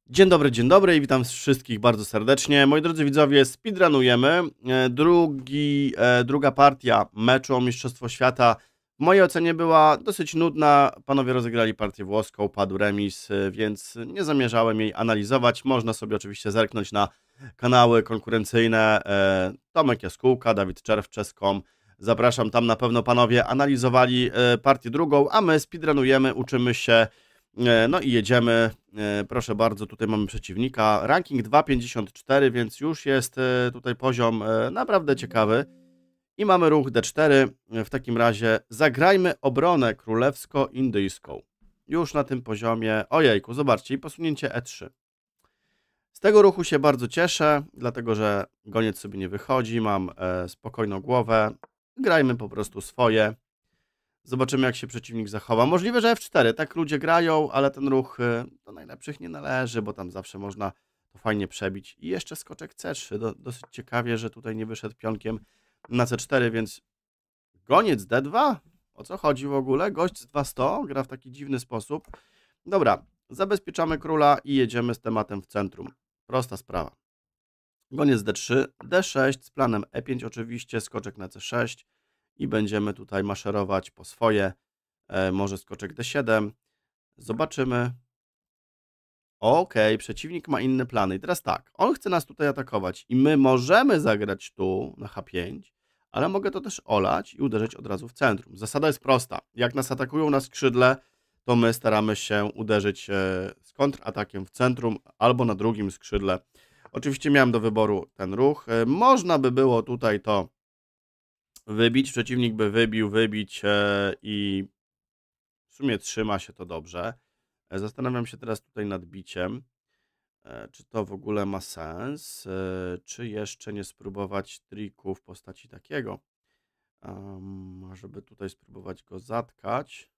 Dzień dobry i witam wszystkich bardzo serdecznie. Moi drodzy widzowie, speedrunujemy. Druga partia meczu o Mistrzostwo Świata w mojej ocenie była dosyć nudna. Panowie rozegrali partię włoską, padł remis, więc nie zamierzałem jej analizować. Można sobie oczywiście zerknąć na kanały konkurencyjne Tomek Jaskółka, Dawid Czerw, Czeskom. Zapraszam, tam na pewno panowie analizowali partię drugą, a my speedrunujemy, uczymy się. No i jedziemy. Proszę bardzo, tutaj mamy przeciwnika. Ranking 2,54, więc już jest tutaj poziom naprawdę ciekawy. I mamy ruch D4. W takim razie zagrajmy obronę królewsko-indyjską. Już na tym poziomie. Ojejku, zobaczcie, i posunięcie E3. Z tego ruchu się bardzo cieszę, dlatego że goniec sobie nie wychodzi, mam spokojną głowę. Grajmy po prostu swoje. Zobaczymy, jak się przeciwnik zachowa. Możliwe, że F4. Tak ludzie grają, ale ten ruch do najlepszych nie należy, bo tam zawsze można to fajnie przebić. I jeszcze skoczek C3. Dosyć ciekawie, że tutaj nie wyszedł pionkiem na C4, więc goniec D2? O co chodzi w ogóle? Gość z 200 gra w taki dziwny sposób. Dobra, zabezpieczamy króla i jedziemy z tematem w centrum. Prosta sprawa. Goniec D3, D6 z planem E5 oczywiście, skoczek na C6 i będziemy tutaj maszerować po swoje. Może skoczek D7. Zobaczymy. Okej, przeciwnik ma inne plany. I teraz tak, on chce nas tutaj atakować i my możemy zagrać tu na H5, ale mogę to też olać i uderzyć od razu w centrum. Zasada jest prosta. Jak nas atakują na skrzydle, to my staramy się uderzyć z kontratakiem w centrum albo na drugim skrzydle. Oczywiście miałem do wyboru ten ruch. Można by było tutaj to wybić. Przeciwnik by wybić i w sumie trzyma się to dobrze. Zastanawiam się teraz tutaj nad biciem. Czy to w ogóle ma sens? Czy jeszcze nie spróbować triku w postaci takiego? Żeby tutaj spróbować go zatkać.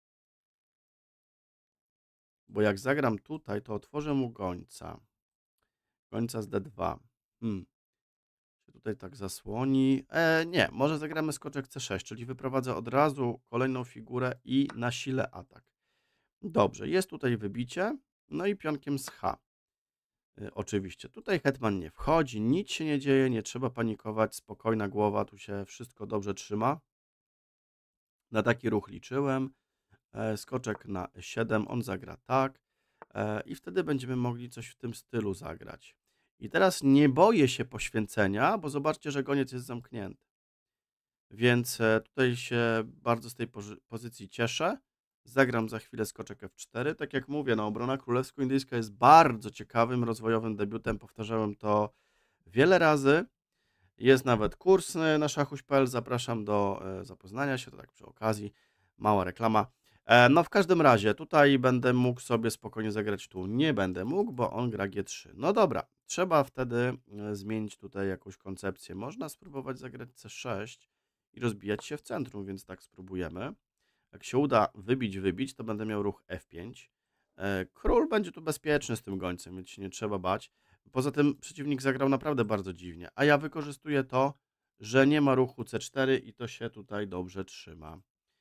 Bo jak zagram tutaj, to otworzę mu gońca. Gońca z D2. Czy tutaj tak zasłoni? Nie, może zagramy skoczek C6, czyli wyprowadzę od razu kolejną figurę i nasilę atak. Dobrze, jest tutaj wybicie, no i pionkiem z H. Oczywiście, tutaj hetman nie wchodzi, nic się nie dzieje, nie trzeba panikować, spokojna głowa, tu się wszystko dobrze trzyma. Na taki ruch liczyłem. Skoczek na E7, on zagra tak i wtedy będziemy mogli coś w tym stylu zagrać. I teraz nie boję się poświęcenia, bo zobaczcie, że goniec jest zamknięty. Więc tutaj się bardzo z tej pozycji cieszę. Zagram za chwilę skoczek F4. Tak jak mówię, no, obrona królewsko-indyjska jest bardzo ciekawym, rozwojowym debiutem. Powtarzałem to wiele razy. Jest nawet kurs na szachuś.pl. Zapraszam do zapoznania się. To tak przy okazji. Mała reklama. No w każdym razie, tutaj będę mógł sobie spokojnie zagrać tu. Nie będę mógł, bo on gra G3. No dobra, trzeba wtedy zmienić tutaj jakąś koncepcję. Można spróbować zagrać C6 i rozbijać się w centrum, więc tak spróbujemy. Jak się uda wybić, to będę miał ruch F5. Król będzie tu bezpieczny z tym gońcem, więc się nie trzeba bać. Poza tym przeciwnik zagrał naprawdę bardzo dziwnie, a ja wykorzystuję to, że nie ma ruchu C4 i to się tutaj dobrze trzyma.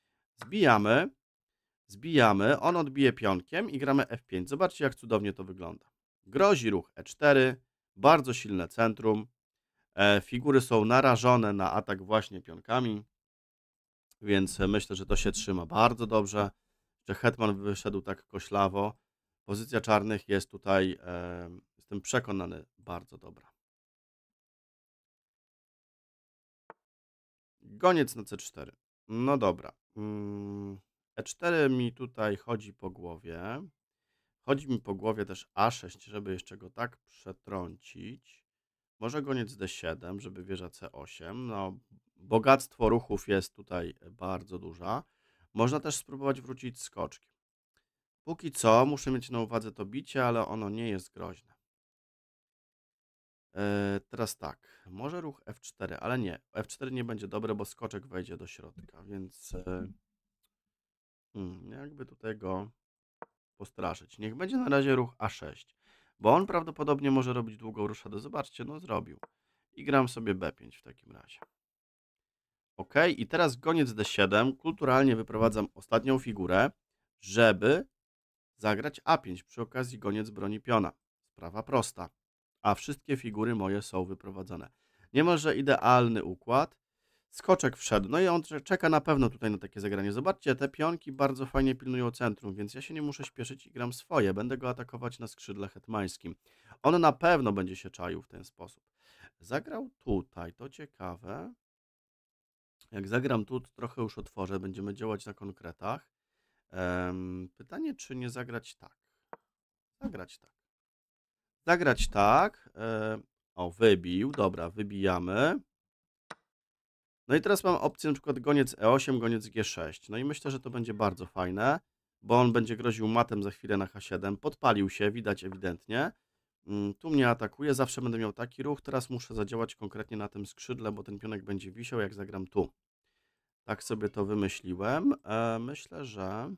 Zbijamy, on odbije pionkiem i gramy F5. Zobaczcie, jak cudownie to wygląda. Grozi ruch E4, bardzo silne centrum. Figury są narażone na atak właśnie pionkami, więc myślę, że to się trzyma bardzo dobrze. Że hetman wyszedł tak koślawo. Pozycja czarnych jest tutaj, jestem przekonany, bardzo dobra. Goniec na C4. No dobra. E4 mi tutaj chodzi po głowie. Chodzi mi po głowie też A6, żeby jeszcze go tak przetrącić. Może goniec D7, żeby wieża C8. No, bogactwo ruchów jest tutaj bardzo duża. Można też spróbować wrócić skoczkiem. Póki co muszę mieć na uwadze to bicie, ale ono nie jest groźne. Teraz tak, może ruch F4, ale nie. F4 nie będzie dobre, bo skoczek wejdzie do środka, więc jakby tutaj go postraszyć. Niech będzie na razie ruch A6, bo on prawdopodobnie może robić długą ruszadę. Zobaczcie, no zrobił. I gram sobie B5 w takim razie. Ok, i teraz goniec D7. Kulturalnie wyprowadzam ostatnią figurę, żeby zagrać A5. Przy okazji goniec broni piona. Sprawa prosta. A wszystkie figury moje są wyprowadzone. Niemalże idealny układ. Skoczek wszedł. No i on czeka na pewno tutaj na takie zagranie. Zobaczcie, te pionki bardzo fajnie pilnują centrum, więc ja się nie muszę śpieszyć i gram swoje. Będę go atakować na skrzydle hetmańskim. On na pewno będzie się czaił w ten sposób. Zagrał tutaj, to ciekawe. Jak zagram tu, to trochę już otworzę, będziemy działać na konkretach. Pytanie, czy nie zagrać tak? Zagrać tak. Zagrać tak. O, wybił. Dobra, wybijamy. No i teraz mam opcję na przykład goniec E8, goniec G6. No i myślę, że to będzie bardzo fajne, bo on będzie groził matem za chwilę na H7. Podpalił się, widać ewidentnie. Tu mnie atakuje, zawsze będę miał taki ruch. Teraz muszę zadziałać konkretnie na tym skrzydle, bo ten pionek będzie wisiał, jak zagram tu. Tak sobie to wymyśliłem. Myślę, że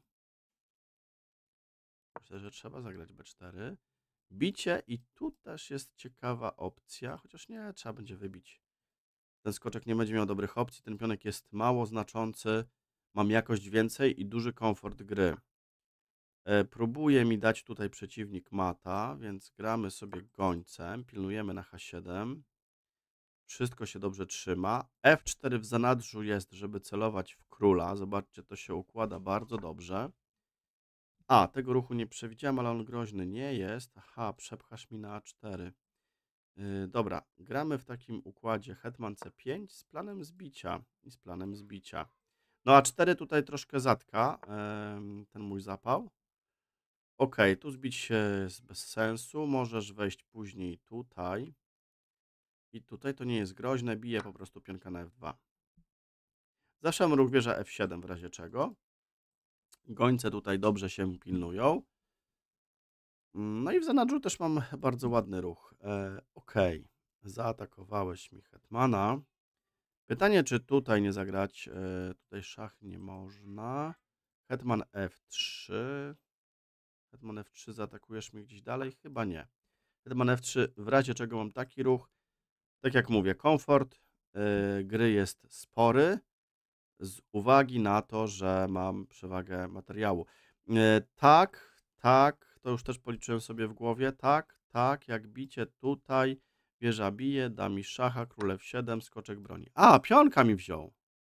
trzeba zagrać B4. Bicie i tu też jest ciekawa opcja, chociaż nie, trzeba będzie wybić. Ten skoczek nie będzie miał dobrych opcji, ten pionek jest mało znaczący, mam jakość więcej i duży komfort gry. Próbuje mi dać tutaj przeciwnik mata, więc gramy sobie gońcem, pilnujemy na H7. Wszystko się dobrze trzyma. F4 w zanadrzu jest, żeby celować w króla. Zobaczcie, to się układa bardzo dobrze. A, tego ruchu nie przewidziałem, ale on groźny nie jest. Aha, przepchasz mi na A4. Dobra, gramy w takim układzie hetman C5 z planem zbicia i z planem zbicia. No A4 tutaj troszkę zatka ten mój zapał. Ok, tu zbić się jest bez sensu. Możesz wejść później tutaj. I tutaj to nie jest groźne, bije po prostu pionka na F2. Zawsze mam ruch wieża F7 w razie czego. Gońce tutaj dobrze się pilnują. No i w zanadrzu też mam bardzo ładny ruch. Ok, zaatakowałeś mi hetmana. Pytanie, czy tutaj nie zagrać. Tutaj szach nie można. Hetman F3. Hetman F3 zaatakujesz mnie gdzieś dalej? Chyba nie. Hetman F3, w razie czego mam taki ruch. Tak jak mówię, komfort gry jest spory. Z uwagi na to, że mam przewagę materiału. Tak, to już też policzyłem sobie w głowie. Tak, jak bicie tutaj, wieża bije, da mi szacha, król F7, skoczek broni. A, pionka mi wziął.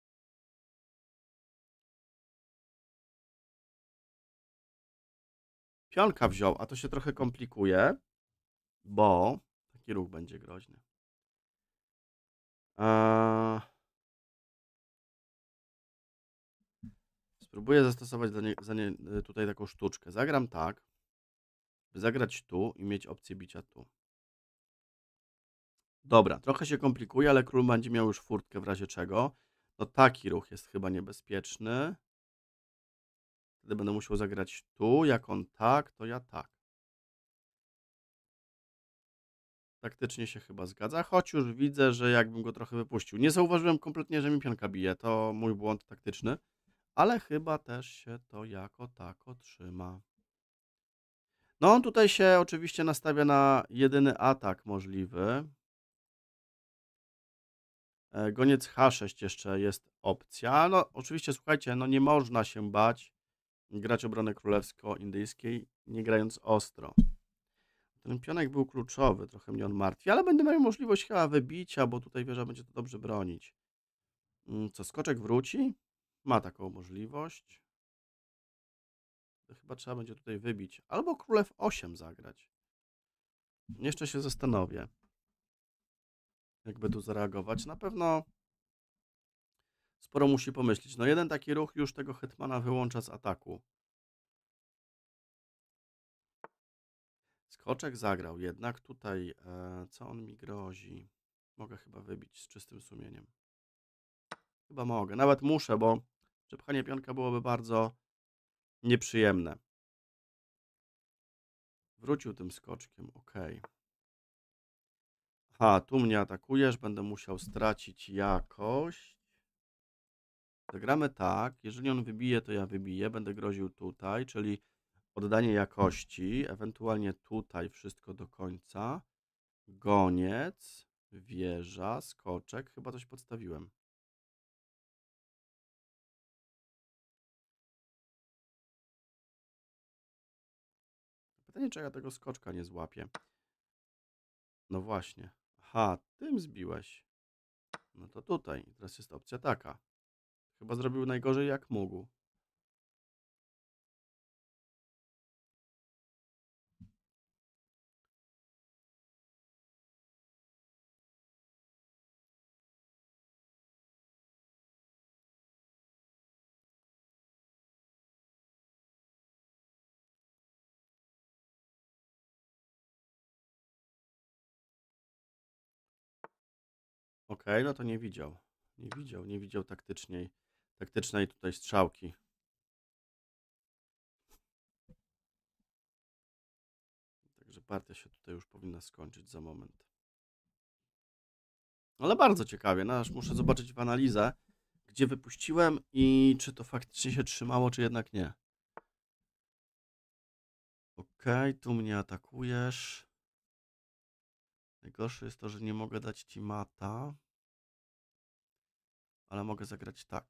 Pionka wziął, a to się trochę komplikuje, bo taki ruch będzie groźny. Spróbuję zastosować tutaj taką sztuczkę. Zagram tak, by zagrać tu i mieć opcję bicia tu. Dobra, trochę się komplikuje, ale król będzie miał już furtkę w razie czego. No taki ruch jest chyba niebezpieczny. Wtedy będę musiał zagrać tu. Jak on tak, to ja tak. Taktycznie się chyba zgadza, choć już widzę, że jakbym go trochę wypuścił. Nie zauważyłem kompletnie, że mi pionka bije. To mój błąd taktyczny. Ale chyba też się to jako tako trzyma. No on tutaj się oczywiście nastawia na jedyny atak możliwy. Goniec H6 jeszcze jest opcja. No oczywiście, słuchajcie, no nie można się bać grać obrony królewsko-indyjskiej, nie grając ostro. Ten pionek był kluczowy, trochę mnie on martwi, ale będę miał możliwość chyba wybicia, bo tutaj wieża będzie to dobrze bronić. Co, skoczek wróci? Ma taką możliwość. To chyba trzeba będzie tutaj wybić. Albo królew 8 zagrać. Jeszcze się zastanowię, jakby tu zareagować. Na pewno sporo musi pomyśleć. No jeden taki ruch już tego hetmana wyłącza z ataku. Skoczek zagrał, jednak tutaj co on mi grozi? Mogę chyba wybić z czystym sumieniem. Chyba mogę, nawet muszę, bo przepchanie pionka byłoby bardzo nieprzyjemne. Wrócił tym skoczkiem, ok. Aha, tu mnie atakujesz, będę musiał stracić jakość. Zagramy tak, jeżeli on wybije, to ja wybiję, będę groził tutaj, czyli oddanie jakości, ewentualnie tutaj wszystko do końca. Goniec, wieża, skoczek, chyba coś podstawiłem. Pytanie, czy ja tego skoczka nie złapię. No właśnie. Aha, tym zbiłeś. No to tutaj. Teraz jest opcja taka. Chyba zrobił najgorzej jak mógł. Okej, no to nie widział. Nie widział taktycznej tutaj strzałki. Także partia się tutaj już powinna skończyć za moment. Ale bardzo ciekawie, no aż muszę zobaczyć w analizę, gdzie wypuściłem i czy to faktycznie się trzymało, czy jednak nie. Okej, tu mnie atakujesz. Najgorsze jest to, że nie mogę dać ci mata, ale mogę zagrać tak.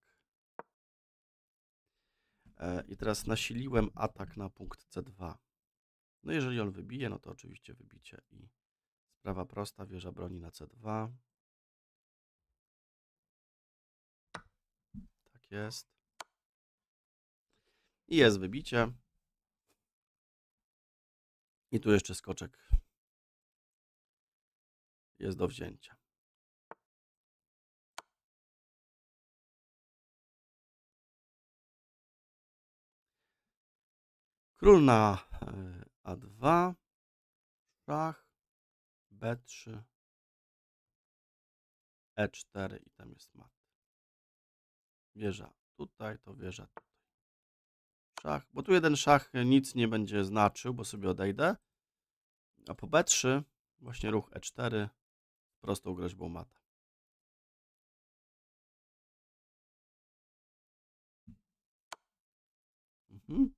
I teraz nasiliłem atak na punkt C2. No jeżeli on wybije, no to oczywiście wybicie i sprawa prosta, wieża broni na C2. Tak jest. I jest wybicie. I tu jeszcze skoczek jest do wzięcia. Król na A2, szach, B3, E4 i tam jest mat. Wieża tutaj, to wieża tutaj. Szach, bo tu jeden szach nic nie będzie znaczył, bo sobie odejdę. A po B3 właśnie ruch E4 prostą groźbą mata. Mhm.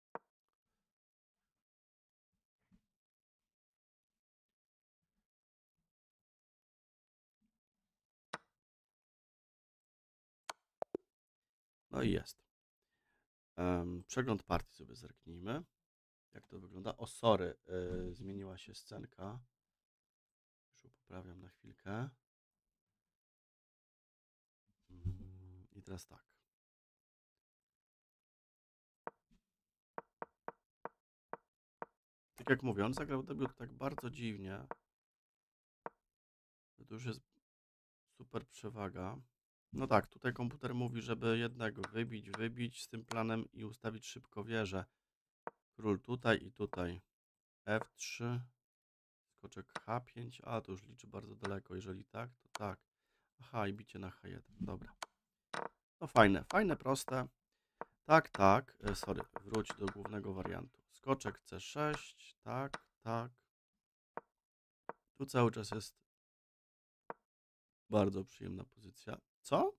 No i jest. Przegląd partii sobie zerknijmy. Jak to wygląda? O, sorry, zmieniła się scenka. Już poprawiam na chwilkę. I teraz tak. Tak jak mówię, on zagrał debiut tak bardzo dziwnie. To już jest super przewaga. No tak, tutaj komputer mówi, żeby jednak wybić z tym planem i ustawić szybko wieżę. Król tutaj i tutaj. F3. Skoczek H5. A, to już liczy bardzo daleko. Jeżeli tak, to tak. Aha, i bicie na H1. Dobra. No fajne, proste. Tak, tak. Sorry, wróć do głównego wariantu. Skoczek C6. Tak, tak. Tu cały czas jest bardzo przyjemna pozycja. Co?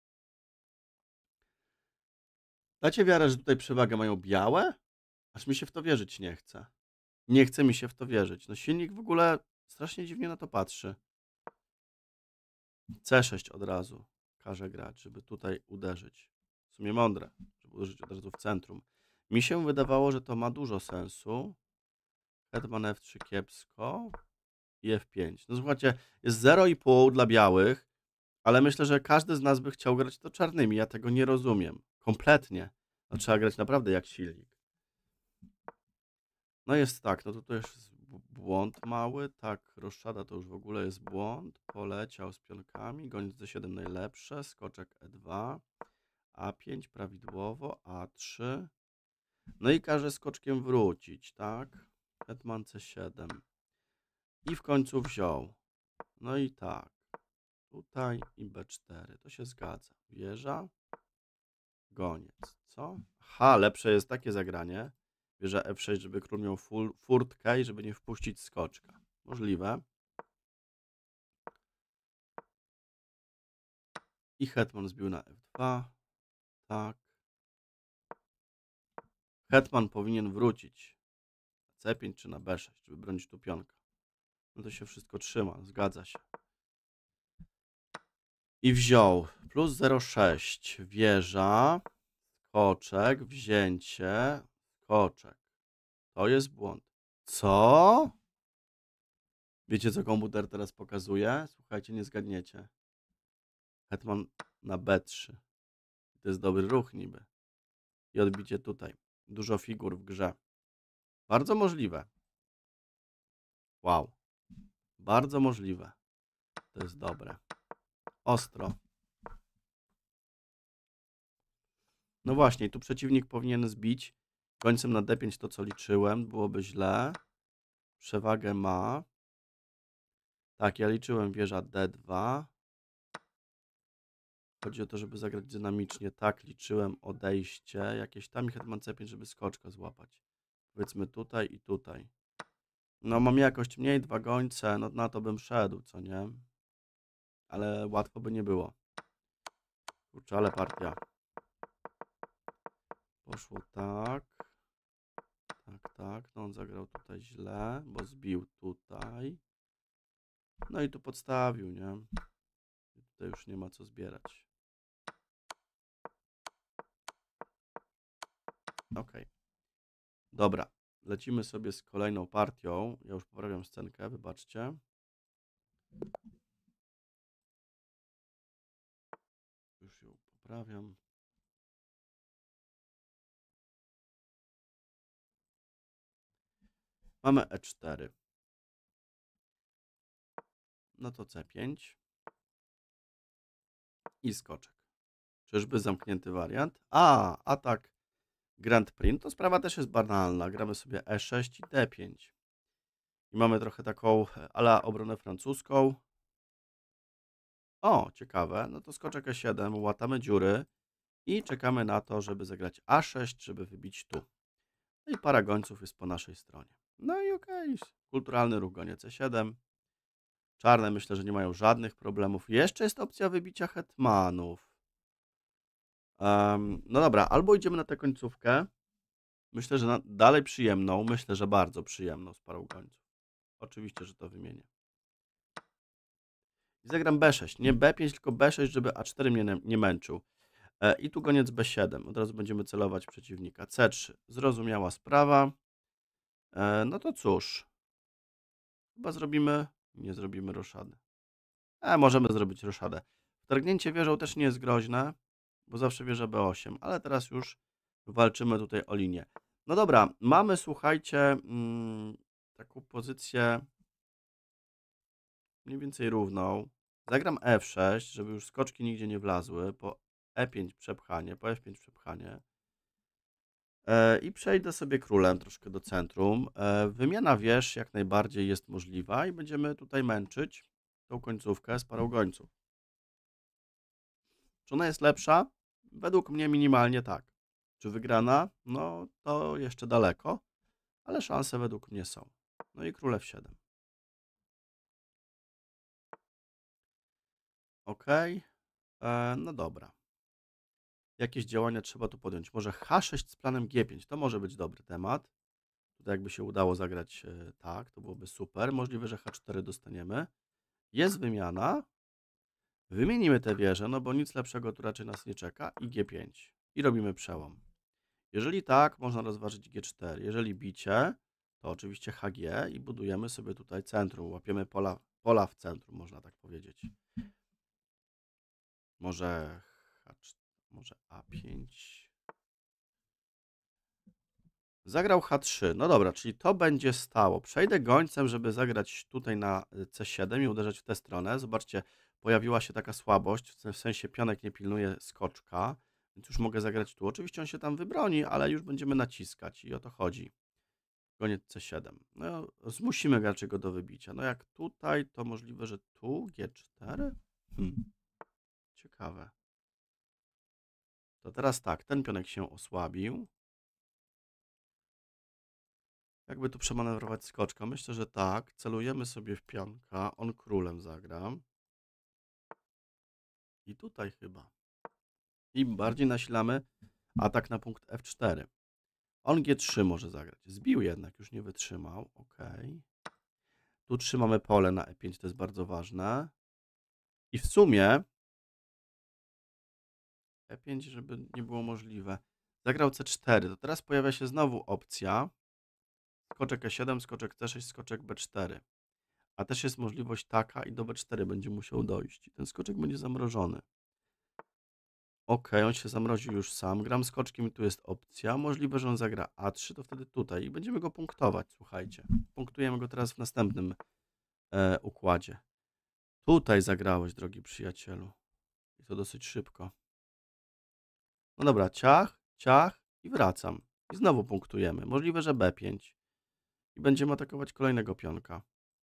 Dacie wiarę, że tutaj przewagę mają białe? Aż mi się w to wierzyć nie chce. Nie chce mi się w to wierzyć. No silnik w ogóle strasznie dziwnie na to patrzy. C6 od razu każe grać, żeby tutaj uderzyć. W sumie mądre, żeby uderzyć od razu w centrum. Mi się wydawało, że to ma dużo sensu. Hetman F3 kiepsko. I F5. No słuchajcie, jest 0,5 dla białych, ale myślę, że każdy z nas by chciał grać to czarnymi. Ja tego nie rozumiem. Kompletnie. No, trzeba grać naprawdę jak silnik. No jest tak, no to jest błąd mały. Tak, roszczada to już w ogóle jest błąd. Poleciał z pionkami. Goniec D7 najlepsze. Skoczek E2. A5 prawidłowo. A3. No i każe skoczkiem wrócić, tak? Hetman C7. I w końcu wziął. No i tak. Tutaj i B4. To się zgadza. Wieża. Goniec. Co? Aha, lepsze jest takie zagranie. Wieża F6, żeby król miał furtkę i żeby nie wpuścić skoczka. Możliwe. I hetman zbił na F2. Tak. Hetman powinien wrócić na C5 czy na B6, żeby bronić tu pionka. No to się wszystko trzyma. Zgadza się. I wziął. Plus 0,6. Wieża. Skoczek. Wzięcie. Skoczek. To jest błąd. Co? Wiecie, co komputer teraz pokazuje? Słuchajcie, nie zgadniecie. Hetman na B3. To jest dobry ruch niby. I odbicie tutaj. Dużo figur w grze. Bardzo możliwe. Wow. Bardzo możliwe. To jest dobre. Ostro. No właśnie, tu przeciwnik powinien zbić końcem na D5 to, co liczyłem. Byłoby źle. Przewagę ma. Tak, ja liczyłem wieża D2. Chodzi o to, żeby zagrać dynamicznie. Tak, liczyłem odejście jakieś tam i hetman C5, żeby skoczka złapać. Powiedzmy tutaj i tutaj. No mam jakość mniej, 2 gońce, no na to bym szedł, co nie? Ale łatwo by nie było. Kurczę, ale partia. Poszło tak. Tak, tak. No on zagrał tutaj źle, bo zbił tutaj. No i tu podstawił, nie? I tutaj już nie ma co zbierać. Ok. Dobra. Lecimy sobie z kolejną partią. Ja już poprawiam scenkę, wybaczcie. Już ją poprawiam. Mamy E4. No to C5. I skoczek. Czyżby zamknięty wariant? A, atak Grand Prix. To sprawa też jest banalna. Gramy sobie E6 i D5. I mamy trochę taką a la obronę francuską. O, ciekawe. No to skoczek E7, łatamy dziury i czekamy na to, żeby zagrać A6, żeby wybić tu. No i para gońców jest po naszej stronie. No i okej, kulturalny ruch goniec E7. Czarne myślę, że nie mają żadnych problemów. Jeszcze jest opcja wybicia hetmanów. No dobra, albo idziemy na tę końcówkę. Myślę, że dalej przyjemną. Myślę, że bardzo przyjemną z parą gońców. Oczywiście, że to wymienię. I zagram B6. Nie B5, tylko B6, żeby A4 mnie nie męczył. I tu goniec B7. Od razu będziemy celować przeciwnika. C3. Zrozumiała sprawa. No to cóż. Chyba zrobimy... Nie zrobimy roszady. Możemy zrobić roszadę. Wtargnięcie wieżą też nie jest groźne, bo zawsze wieża B8. Ale teraz już walczymy tutaj o linię. No dobra, mamy, słuchajcie, taką pozycję mniej więcej równą. Zagram F6, żeby już skoczki nigdzie nie wlazły. Po E5 przepchanie, po F5 przepchanie. I przejdę sobie królem troszkę do centrum. Wymiana wież jak najbardziej jest możliwa i będziemy tutaj męczyć tą końcówkę z parą gońców. Czy ona jest lepsza? Według mnie minimalnie tak. Czy wygrana? No to jeszcze daleko, ale szanse według mnie są. No i król F7. Ok. No dobra. Jakieś działania trzeba tu podjąć. Może H6 z planem G5. To może być dobry temat. Tutaj jakby się udało zagrać tak, to byłoby super. Możliwe, że H4 dostaniemy. Jest wymiana. Wymienimy tę wieżę, no bo nic lepszego tu raczej nas nie czeka. I G5. I robimy przełom. Jeżeli tak, można rozważyć G4. Jeżeli bicie, to oczywiście HG i budujemy sobie tutaj centrum. Łapiemy pola w centrum, można tak powiedzieć. Może H4, może A5. Zagrał H3. No dobra, czyli to będzie stało. Przejdę gońcem, żeby zagrać tutaj na C7 i uderzać w tę stronę. Zobaczcie, pojawiła się taka słabość, w sensie pionek nie pilnuje skoczka, więc już mogę zagrać tu. Oczywiście on się tam wybroni, ale już będziemy naciskać i o to chodzi. Goniec C7. No, zmusimy raczej go do wybicia. No jak tutaj, to możliwe, że tu G4? Ciekawe. To teraz tak, ten pionek się osłabił. Jakby tu przemanewrować skoczka? Myślę, że tak. Celujemy sobie w pionka. On królem zagra. I tutaj chyba. I bardziej nasilamy atak na punkt F4. On G3 może zagrać. Zbił jednak, już nie wytrzymał. Ok. Tu trzymamy pole na E5, to jest bardzo ważne. I w sumie E5, żeby nie było możliwe. Zagrał C4. To teraz pojawia się znowu opcja. skoczek E7, skoczek C6, skoczek B4. A też jest możliwość taka i do B4 będzie musiał dojść. I ten skoczek będzie zamrożony. Ok, on się zamroził już sam. Gram skoczkiem i tu jest opcja. Możliwe, że on zagra A3, to wtedy tutaj. I będziemy go punktować, słuchajcie. Punktujemy go teraz w następnym układzie. Tutaj zagrałeś, drogi przyjacielu. I to dosyć szybko. No dobra, ciach, ciach i wracam. I znowu punktujemy. Możliwe, że B5. I będziemy atakować kolejnego pionka.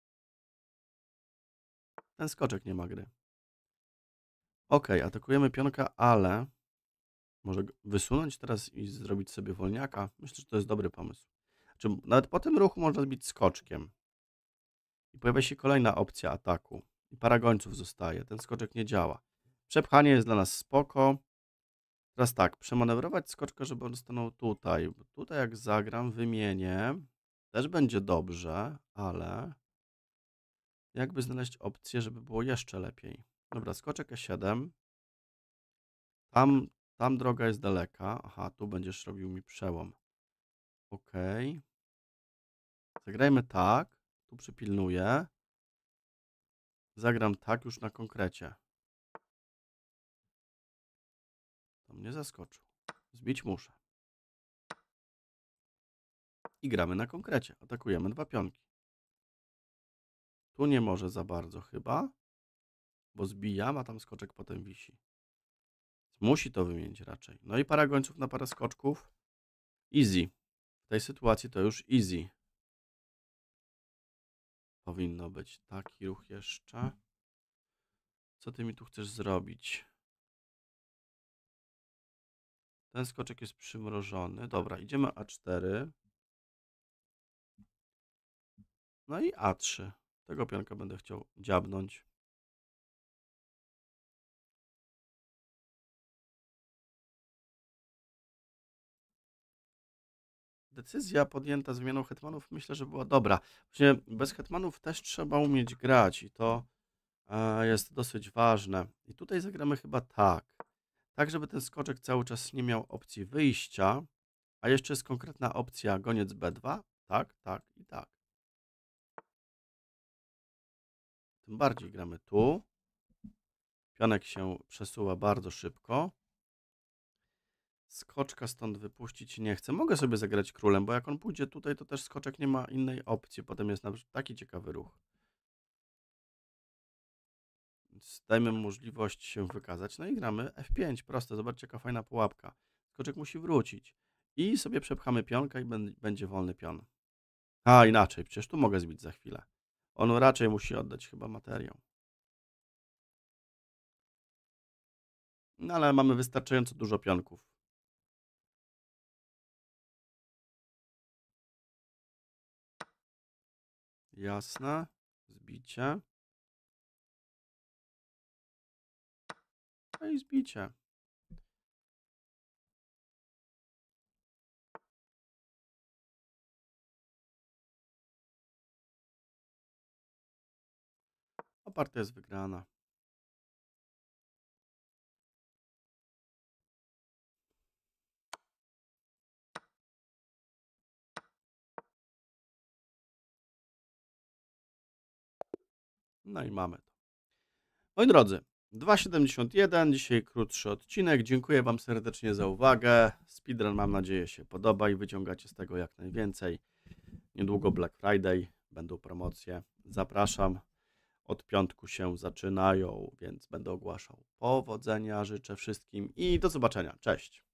Ten skoczek nie ma gry. Ok, atakujemy pionka, ale może wysunąć teraz i zrobić sobie wolniaka? Myślę, że to jest dobry pomysł. Znaczy, nawet po tym ruchu można zbić skoczkiem. I pojawia się kolejna opcja ataku. I para gońców zostaje. Ten skoczek nie działa. Przepchanie jest dla nas spoko. Teraz tak, przemanewrować skoczka, żeby on stanął tutaj. Bo tutaj jak zagram, wymienię. Też będzie dobrze, ale jakby znaleźć opcję, żeby było jeszcze lepiej. Dobra, skoczek E7. Tam droga jest daleka. Aha, tu będziesz robił mi przełom. Ok. Zagrajmy tak. Tu przypilnuję. Zagram tak już na konkrecie. To mnie zaskoczył. Zbić muszę. I gramy na konkrecie. Atakujemy dwa pionki. Tu nie może za bardzo chyba, bo zbijam, a tam skoczek potem wisi. Musi to wymienić raczej. No i para gońców na parę skoczków. Easy. W tej sytuacji to już easy. Powinno być taki ruch jeszcze. Co ty mi tu chcesz zrobić? Ten skoczek jest przymrożony. Dobra, idziemy A4. No i A3. Tego pionka będę chciał dziabnąć. Decyzja podjęta zmianą hetmanów myślę, że była dobra. Właśnie bez hetmanów też trzeba umieć grać i to jest dosyć ważne. I tutaj zagramy chyba tak. Tak, żeby ten skoczek cały czas nie miał opcji wyjścia, a jeszcze jest konkretna opcja goniec B2. Tak, tak i tak. Tym bardziej gramy tu. Pionek się przesuwa bardzo szybko. Skoczka stąd wypuścić nie chcę. Mogę sobie zagrać królem, bo jak on pójdzie tutaj, to też skoczek nie ma innej opcji. Potem jest na przykład taki ciekawy ruch. Więc dajmy mu możliwość się wykazać. No i gramy F5. Proste. Zobaczcie, jaka fajna pułapka. Skoczek musi wrócić. I sobie przepchamy pionka i będzie wolny pion. A, inaczej. Przecież tu mogę zbić za chwilę. On raczej musi oddać chyba materiał. No ale mamy wystarczająco dużo pionków. Jasne. Zbicie. No i zbicie. A partia jest wygrana. No i mamy to. Moi drodzy, 2,71, dzisiaj krótszy odcinek. Dziękuję Wam serdecznie za uwagę. Speedrun mam nadzieję się podoba i wyciągacie z tego jak najwięcej. Niedługo Black Friday, będą promocje. Zapraszam. Od piątku się zaczynają, więc będę ogłaszał powodzenia. Życzę wszystkim i do zobaczenia. Cześć.